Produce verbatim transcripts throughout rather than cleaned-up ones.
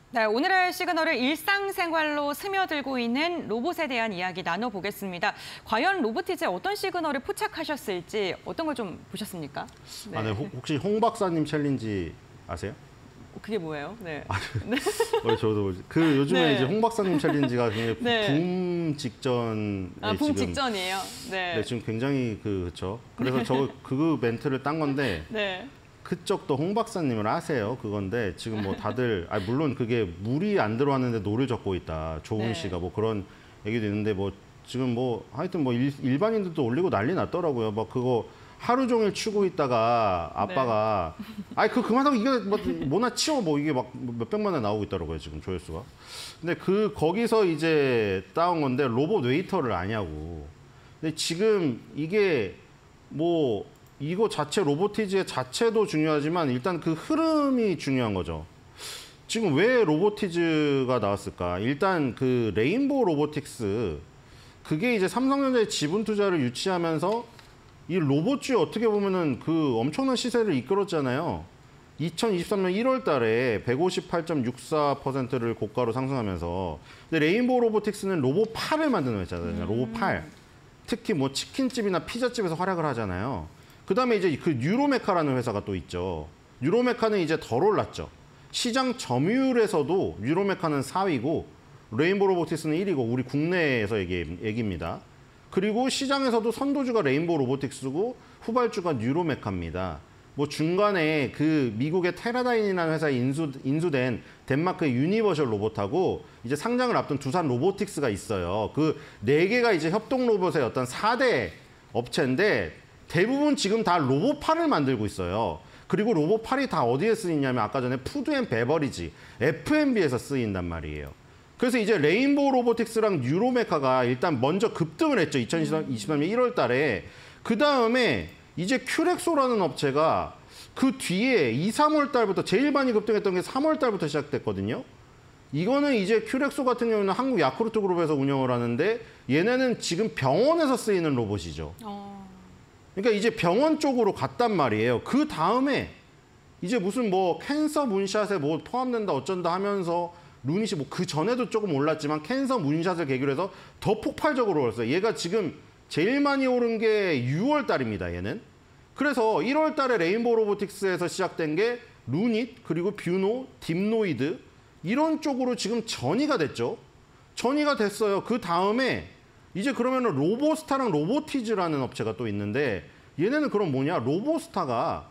네, 오늘의 시그널을 일상생활로 스며들고 있는 로봇에 대한 이야기 나눠보겠습니다. 과연 로보티즈에 어떤 시그널을 포착하셨을지 어떤 걸 좀 보셨습니까? 네. 아, 네. 혹시 홍 박사님 챌린지 아세요? 그게 뭐예요? 네. 아, 네. 저도 그 요즘에 네. 이제 홍 박사님 챌린지가 굉장히 네. 붐 직전에 아, 붐 지금 직전이에요. 네. 네, 지금 굉장히 그 그렇죠. 그래서 저 그 멘트를 딴 건데. 네. 그쪽도 홍 박사님을 아세요. 그건데 지금 뭐 다들 아 물론 그게 물이 안 들어왔는데 노를 젓고 있다. 조은 네. 씨가 뭐 그런 얘기도 있는데 뭐 지금 뭐 하여튼 뭐 일, 일반인들도 올리고 난리 났더라고요. 막 그거 하루 종일 치고 있다가 아빠가 네. 아이 그 그만하고 이거 뭐 뭐나 치워 뭐 이게 막 몇백만 원 나오고 있더라고요. 지금 조회수가. 근데 그 거기서 이제 따온 건데 로봇 웨이터를 아냐고. 근데 지금 이게 뭐 이거 자체 로보티즈의 자체도 중요하지만 일단 그 흐름이 중요한 거죠. 지금 왜 로보티즈가 나왔을까? 일단 그 레인보우 로보틱스 그게 이제 삼성전자의 지분 투자를 유치하면서 이 로봇주에 어떻게 보면은 그 엄청난 시세를 이끌었잖아요. 이천이십삼 년 일월 달에 백오십팔 점 육사 퍼센트를 고가로 상승하면서 근데 레인보우 로보틱스는 로봇팔을 만드는 회사잖아요. 로봇팔. 특히 뭐 치킨집이나 피자집에서 활약을 하잖아요. 그다음에 이제 그 뉴로메카라는 회사가 또 있죠. 뉴로메카는 이제 덜 올랐죠. 시장 점유율에서도 뉴로메카는 사 위고 레인보우 로보틱스는 일 위고 우리 국내에서 얘기, 얘기입니다. 그리고 시장에서도 선도주가 레인보우 로보틱스고 후발주가 뉴로메카입니다. 뭐 중간에 그 미국의 테라다인이라는 회사에 인수, 인수된 덴마크의 유니버셜 로봇하고 이제 상장을 앞둔 두산 로보틱스가 있어요. 그 네 개가 이제 협동 로봇의 어떤 사 대 업체인데 대부분 지금 다 로봇팔을 만들고 있어요. 그리고 로봇팔이 다 어디에 쓰이냐면 아까 전에 푸드 앤 베버리지, 에프 앤 비에서 쓰인단 말이에요. 그래서 이제 레인보우 로보틱스랑 뉴로메카가 일단 먼저 급등을 했죠. 이천이십삼 년 일월 달에. 그 다음에 이제 큐렉소라는 업체가 그 뒤에 이, 삼월 달부터 제일 많이 급등했던 게 삼월 달부터 시작됐거든요. 이거는 이제 큐렉소 같은 경우는 한국 야쿠르트 그룹에서 운영을 하는데 얘네는 지금 병원에서 쓰이는 로봇이죠. 어... 그러니까 이제 병원 쪽으로 갔단 말이에요. 그 다음에 이제 무슨 뭐 캔서 문샷에 뭐 포함된다 어쩐다 하면서 루닛이 뭐 그 전에도 조금 올랐지만 캔서 문샷을 계기로 해서 더 폭발적으로 올랐어요. 얘가 지금 제일 많이 오른 게 유월 달입니다. 얘는. 그래서 일월 달에 레인보우 로보틱스에서 시작된 게 루닛 그리고 뷰노, 딥노이드 이런 쪽으로 지금 전이가 됐죠. 전이가 됐어요. 그 다음에 이제 그러면은 로보스타랑 로보티즈라는 업체가 또 있는데 얘네는 그럼 뭐냐? 로보스타가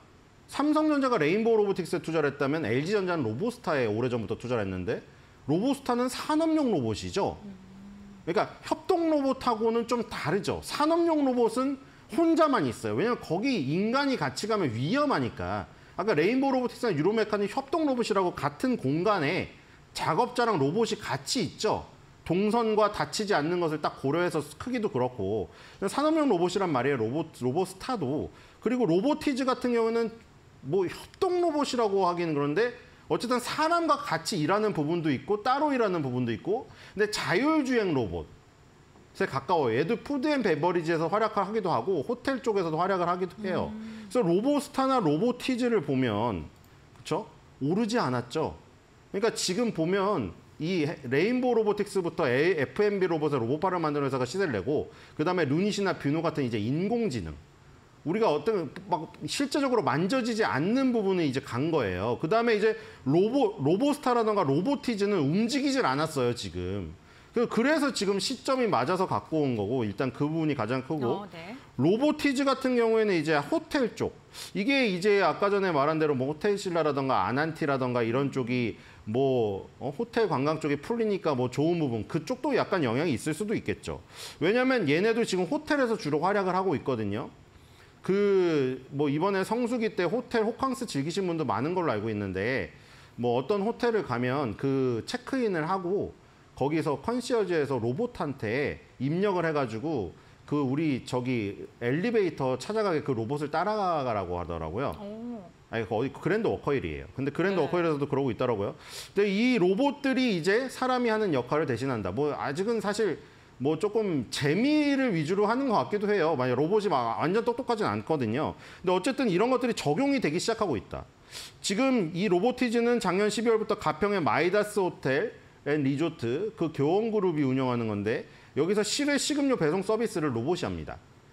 삼성전자가 레인보우 로보틱스에 투자를 했다면 엘지전자는 로보스타에 오래전부터 투자를 했는데 로보스타는 산업용 로봇이죠. 그러니까 협동 로봇하고는 좀 다르죠. 산업용 로봇은 혼자만 있어요. 왜냐하면 거기 인간이 같이 가면 위험하니까. 아까 레인보우 로보틱스나 유로메카는 협동 로봇이라고 같은 공간에 작업자랑 로봇이 같이 있죠. 동선과 다치지 않는 것을 딱 고려해서 크기도 그렇고 산업용 로봇이란 말이에요. 로봇, 로보스타도. 그리고 로보티즈 같은 경우는 뭐 협동 로봇이라고 하기는 그런데 어쨌든 사람과 같이 일하는 부분도 있고 따로 일하는 부분도 있고 근데 자율주행 로봇에 가까워요. 얘도 푸드 앤 베버리지에서 활약을 하기도 하고 호텔 쪽에서도 활약을 하기도 해요. 음. 그래서 로보스타나 로보티즈를 보면 그렇죠? 오르지 않았죠. 그러니까 지금 보면 이 레인보우 로보틱스부터 에프 앤 비 로봇의 로봇팔을 만드는 회사가 시세를 내고 그다음에 루닛이나 뷰노 같은 이제 인공지능 우리가 어떤 막 실제적으로 만져지지 않는 부분이 이제 간 거예요. 그다음에 이제 로보 로보스타라던가 로보티즈는 움직이질 않았어요, 지금. 그래서 지금 시점이 맞아서 갖고 온 거고 일단 그 부분이 가장 크고 어, 네. 로보티즈 같은 경우에는 이제 호텔 쪽 이게 이제 아까 전에 말한 대로 뭐 호텔신라라던가 아난티라던가 이런 쪽이 뭐 어, 호텔 관광 쪽이 풀리니까 뭐 좋은 부분 그쪽도 약간 영향이 있을 수도 있겠죠. 왜냐하면 얘네도 지금 호텔에서 주로 활약을 하고 있거든요. 그 뭐 이번에 성수기 때 호텔 호캉스 즐기신 분도 많은 걸로 알고 있는데 뭐 어떤 호텔을 가면 그 체크인을 하고 거기서 컨시어지에서 로봇한테 입력을 해가지고 그 우리 저기 엘리베이터 찾아가게 그 로봇을 따라가라고 하더라고요. 오. 아니 어디 그랜드 워커힐이에요. 근데 그랜드 네. 워커힐에서도 그러고 있더라고요. 근데 이 로봇들이 이제 사람이 하는 역할을 대신한다. 뭐 아직은 사실 뭐 조금 재미를 위주로 하는 것 같기도 해요. 만약 로봇이 막 완전 똑똑하진 않거든요. 근데 어쨌든 이런 것들이 적용이 되기 시작하고 있다. 지금 이 로보티즈는 작년 십이월부터 가평의 마이다스 호텔 앤 리조트 그 교원그룹이 운영하는 건데 여기서 실외 식음료 배송 서비스를 로봇이 합니다.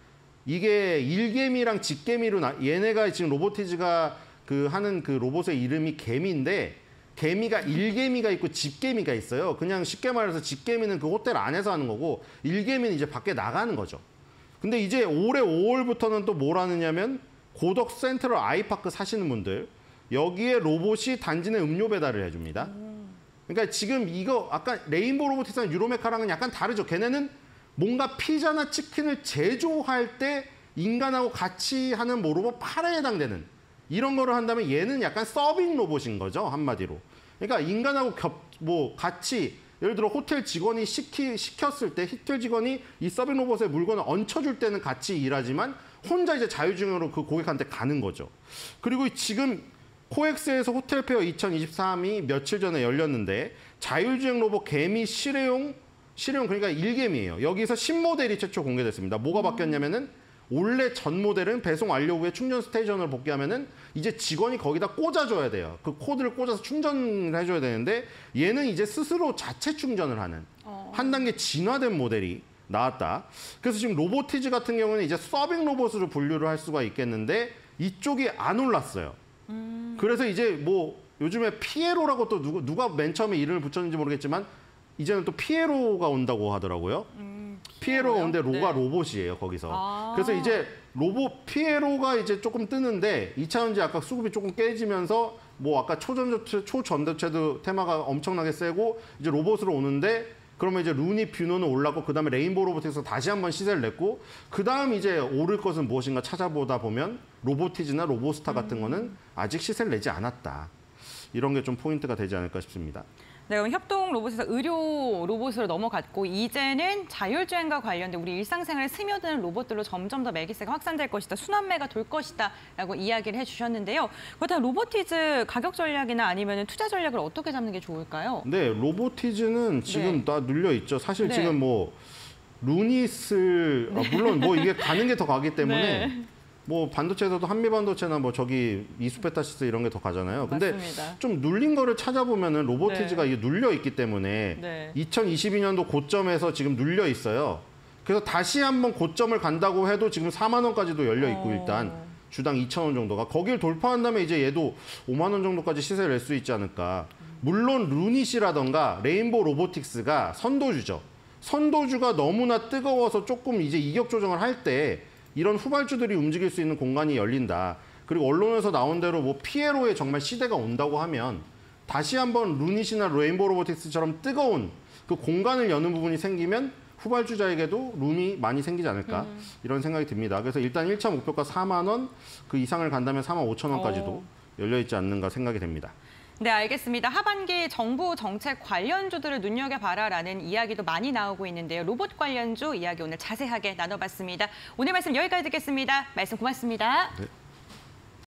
이게 일개미랑 직개미로 나, 얘네가 지금 로보티즈가 그 하는 그 로봇의 이름이 개미인데 개미가 일개미가 있고 집개미가 있어요. 그냥 쉽게 말해서 집개미는 그 호텔 안에서 하는 거고 일개미는 이제 밖에 나가는 거죠. 근데 이제 올해 오월부터는 또 뭘 하느냐면 고덕 센트럴 아이파크 사시는 분들 여기에 로봇이 단지 내 음료 배달을 해줍니다. 그러니까 지금 이거 아까 레인보우 로보틱스랑 유로메카랑은 약간 다르죠. 걔네는 뭔가 피자나 치킨을 제조할 때 인간하고 같이 하는 뭐 로봇 팔에 해당되는 이런 거를 한다면 얘는 약간 서빙 로봇인 거죠. 한마디로. 그러니까 인간하고 겹, 뭐 같이 예를 들어 호텔 직원이 시키, 시켰을 때 호텔 직원이 이 서빙 로봇에 물건을 얹혀줄 때는 같이 일하지만 혼자 이제 자율주행으로 그 고객한테 가는 거죠. 그리고 지금 코엑스에서 호텔페어 이천이십삼이 며칠 전에 열렸는데 자율주행 로봇 개미 실외용, 실외용 그러니까 일개미예요. 여기서 신모델이 최초 공개됐습니다. 뭐가 바뀌었냐면은 원래 전 모델은 배송 완료 후에 충전 스테이션을 복귀하면은 이제 직원이 거기다 꽂아줘야 돼요. 그 코드를 꽂아서 충전을 해줘야 되는데 얘는 이제 스스로 자체 충전을 하는 어. 한 단계 진화된 모델이 나왔다. 그래서 지금 로보티즈 같은 경우는 이제 서빙 로봇으로 분류를 할 수가 있겠는데 이쪽이 안 올랐어요. 음. 그래서 이제 뭐 요즘에 피에로라고 또 누가, 누가 맨 처음에 이름을 붙였는지 모르겠지만 이제는 또 피에로가 온다고 하더라고요. 음. 피에로가 오는데 로가 네. 로봇이에요, 거기서. 아. 그래서 이제 로봇 피에로가 이제 조금 뜨는데 이 차 전지 아까 수급이 조금 깨지면서 뭐 아까 초전도체, 초전도체도 테마가 엄청나게 세고 이제 로봇으로 오는데 그러면 이제 루니 뷰노는 올랐고 그다음에 레인보우 로보틱스에서 다시 한번 시세를 냈고 그다음 이제 오를 것은 무엇인가 찾아보다 보면 로보티즈나 로보스타 같은 음. 거는 아직 시세를 내지 않았다. 이런 게 좀 포인트가 되지 않을까 싶습니다. 네, 그럼 협동 로봇에서 의료 로봇으로 넘어갔고 이제는 자율주행과 관련된 우리 일상생활에 스며드는 로봇들로 점점 더 매기세가 확산될 것이다, 순환매가 돌 것이다 라고 이야기를 해주셨는데요. 그렇다면 로보티즈 가격 전략이나 아니면 투자 전략을 어떻게 잡는 게 좋을까요? 네, 로보티즈는 지금 네. 다 눌려 있죠. 사실 네. 지금 뭐 루닛을 네. 아, 물론 뭐 이게 가는 게 더 가기 때문에 네. 뭐 반도체에서도 한미반도체나 뭐 저기 이수페타시스 이런 게 더 가잖아요. 근데 맞습니다. 좀 눌린 거를 찾아보면은 로보티즈가 네. 이게 눌려 있기 때문에 네. 이천이십이 년도 고점에서 지금 눌려 있어요. 그래서 다시 한번 고점을 간다고 해도 지금 사만 원까지도 열려 있고 어... 일단 주당 이천 원 정도가 거길 돌파한다면 이제 얘도 오만 원 정도까지 시세를 낼 수 있지 않을까. 물론 루닛이라던가 레인보우 로보틱스가 선도주죠. 선도주가 너무나 뜨거워서 조금 이제 이격 조정을 할 때 이런 후발주들이 움직일 수 있는 공간이 열린다. 그리고 언론에서 나온 대로 뭐 피에로에 정말 시대가 온다고 하면 다시 한번 루닛이나 레인보우 로보틱스처럼 뜨거운 그 공간을 여는 부분이 생기면 후발주자에게도 룸이 많이 생기지 않을까 음. 이런 생각이 듭니다. 그래서 일단 일 차 목표가 사만 원, 그 이상을 간다면 사만 오천 원까지도 열려있지 않는가 생각이 됩니다. 네, 알겠습니다. 하반기 정부 정책 관련주들을 눈여겨봐라라는 이야기도 많이 나오고 있는데요. 로봇 관련주 이야기 오늘 자세하게 나눠봤습니다. 오늘 말씀 여기까지 듣겠습니다. 말씀 고맙습니다. 네.